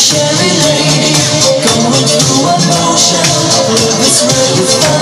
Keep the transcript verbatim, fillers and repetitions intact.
cherry lady, going through emotion. Love is where you find